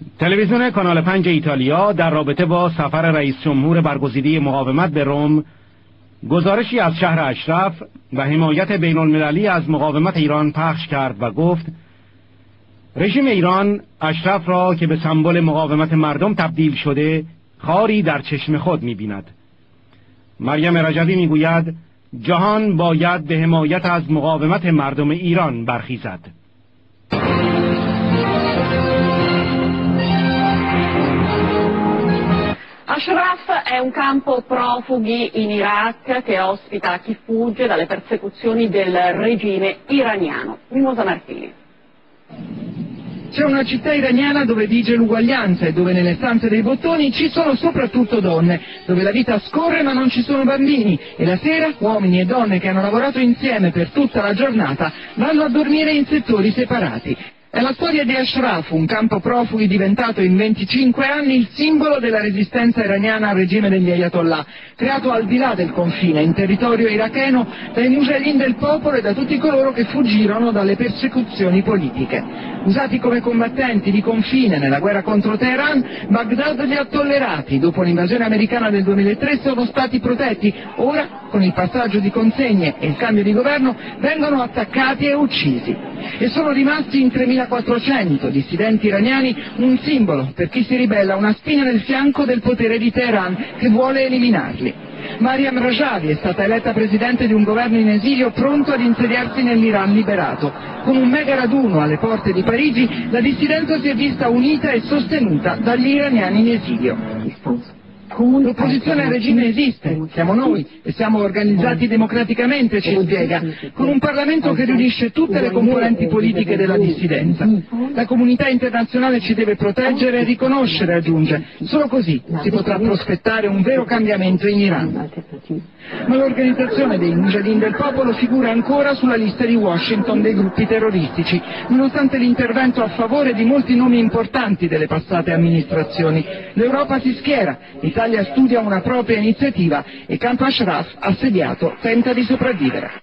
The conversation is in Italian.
تلویزیون کانال 5 ایتالیا در رابطه با سفر رئیس جمهور برگزیده مقاومت به روم گزارشی از شهر اشرف و حمایت بین المللی از مقاومت ایران پخش کرد و گفت رژیم ایران اشرف را که به سمبل مقاومت مردم تبدیل شده خاری در چشم خود می‌بیند. مریم رجبی میگوید جهان باید به حمایت از مقاومت مردم ایران برخیزد. Ashraf è un campo profughi in Iraq che ospita chi fugge dalle persecuzioni del regime iraniano. Mimosa Martini. C'è una città iraniana dove vige l'uguaglianza e dove nelle stanze dei bottoni ci sono soprattutto donne, dove la vita scorre ma non ci sono bambini e la sera uomini e donne che hanno lavorato insieme per tutta la giornata vanno a dormire in settori separati. È la storia di Ashraf, un campo profughi diventato in 25 anni il simbolo della resistenza iraniana al regime degli Ayatollah, creato al di là del confine, in territorio iracheno, dai mujahideen del popolo e da tutti coloro che fuggirono dalle persecuzioni politiche. Usati come combattenti di confine nella guerra contro Teheran, Baghdad li ha tollerati. Dopo l'invasione americana del 2003 sono stati protetti. Ora, con il passaggio di consegne e il cambio di governo, vengono attaccati e uccisi. E sono rimasti in 3.400 dissidenti iraniani un simbolo per chi si ribella, una spina nel fianco del potere di Teheran che vuole eliminarli. Mariam Rajavi è stata eletta presidente di un governo in esilio pronto ad insediarsi nell'Iran liberato. Con un mega raduno alle porte di Parigi, la dissidenza si è vista unita e sostenuta dagli iraniani in esilio. L'opposizione al regime esiste, siamo noi e siamo organizzati democraticamente, ci spiega, con un Parlamento che riunisce tutte le componenti politiche della dissidenza. La comunità internazionale ci deve proteggere e riconoscere, aggiunge. Solo così si potrà prospettare un vero cambiamento in Iran. Ma l'organizzazione dei mujahideen del popolo figura ancora sulla lista di Washington dei gruppi terroristici, nonostante l'intervento a favore di molti nomi importanti delle passate amministrazioni. L'Europa si schiera, l'Italia studia una propria iniziativa e Camp Ashraf, assediato, tenta di sopravvivere.